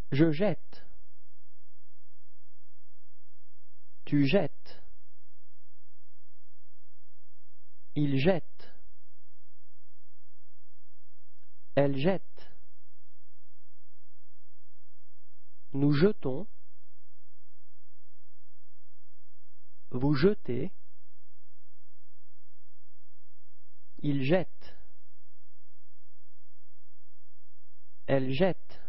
Je jette. Tu jettes. Il jette. Elle jette. Nous jetons. Vous jetez. Il jette. Elle jette.